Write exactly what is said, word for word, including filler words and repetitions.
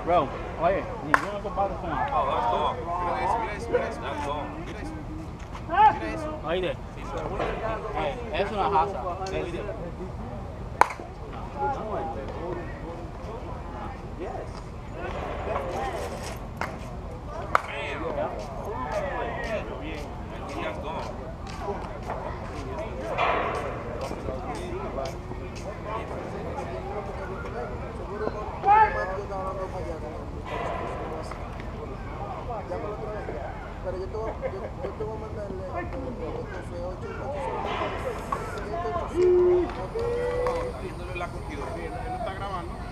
Bro, oye, ninguno comparte con nada. Oh, that's gone. Mira eso, mira eso, mira eso. That's gone. Mira eso. Mira eso. Oíste, eh, es una raza. ¿Oíste? Pero yo te voy, yo, yo te voy a mandarle Viéndole la curtidora, él no está grabando.